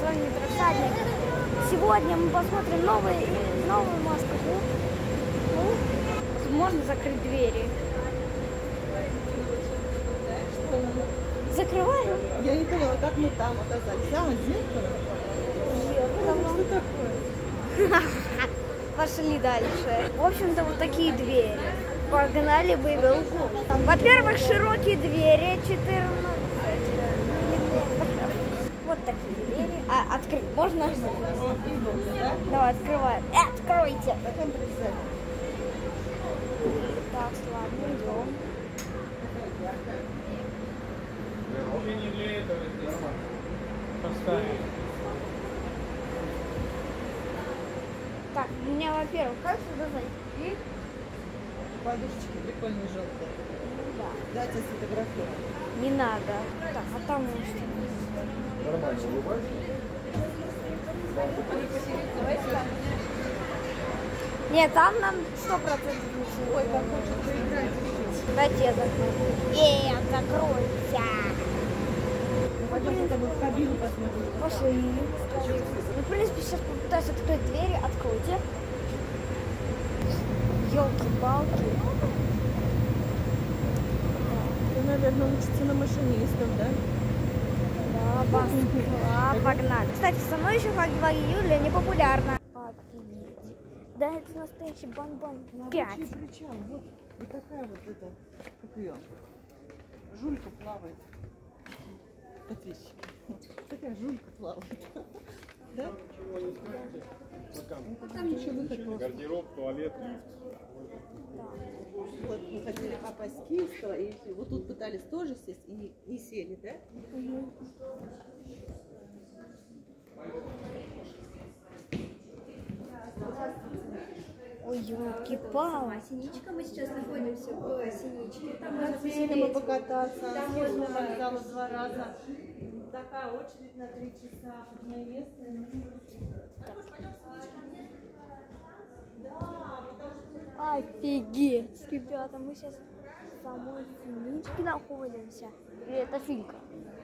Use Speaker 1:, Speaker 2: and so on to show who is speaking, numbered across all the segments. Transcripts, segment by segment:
Speaker 1: вами Трехсадник. Сегодня мы посмотрим новую маску. Можно закрыть двери. Закрываем?
Speaker 2: Я не поняла, как мы там оказались. А, зеркало? Что такое?
Speaker 1: Пошли дальше. В общем-то, вот такие двери. Погнали в игру. Во-первых, широкие двери, 14. Вот такие двери. А открыть можно? Давай, открываем. Откройте. Так, ладно, идем.
Speaker 3: Не для этого здесь поставили.
Speaker 1: Так, у меня, во-первых, как сюда зайти?
Speaker 2: Подушечки прикольные желтые.
Speaker 1: Да.
Speaker 2: Дайте сфотографировать.
Speaker 1: Не надо. Так, а там что?
Speaker 3: Нормально улыбайся.
Speaker 1: Нет, там нам 100% ничего.
Speaker 2: Ой, как хочется поиграть.
Speaker 1: Дайте я закрою. Закройся.
Speaker 2: Пойдем с тобой в кабину посмотрим.
Speaker 1: Пошли. Ну, в принципе, сейчас попытаюсь открыть двери. Откройте. Ёлки-палки.
Speaker 2: Ты, наверное, учится на машинистов, да?
Speaker 1: Да, Москва, погнали. Кстати, со мной еще Хаги-Ваги Юлия не популярна. Офигеть. Да, это настоящий бан-бан. 5.
Speaker 2: Причал. Вот такая вот эта, как ее, жулька плавает. Подписчики. Такая жулька плавает. Да? Там ничего выхода.
Speaker 3: Гардероб, туалет, лифт.
Speaker 2: Вот мы хотели попасть в Киевского, и вот тут пытались тоже сесть, и не сели, да?
Speaker 1: Ой, ёлки-палки.
Speaker 4: Синичка, мы сейчас находимся в Синичке. Там можно
Speaker 2: Хотели мы
Speaker 4: посидеть.
Speaker 2: покататься,
Speaker 4: Там
Speaker 2: съездила,
Speaker 4: можно-
Speaker 2: вокзала 2 раза. Такая очередь на 3 часа, одно место.
Speaker 1: Офигеть. Ребята, мы сейчас в самой Синичке находимся. И это Филька.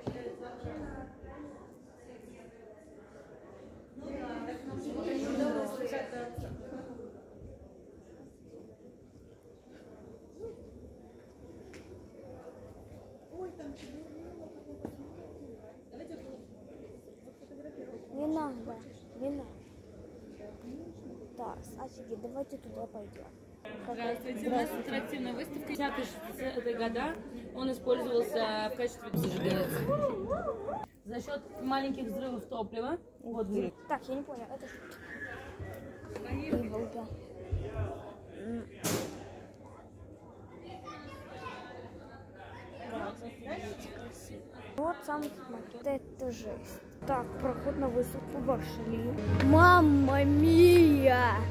Speaker 1: Не надо, не надо. Так, офигеть, давайте туда пойдем.
Speaker 5: Здравствуйте, у нас интерактивная выставка. 50-е года он использовался в качестве зажигалки. За счет маленьких взрывов топлива. Вот взрыв.
Speaker 1: Так, я не понял, это что? Иволга. Вот сам макет. Это жесть. Так, проход на выставку пошли. Мамма мия!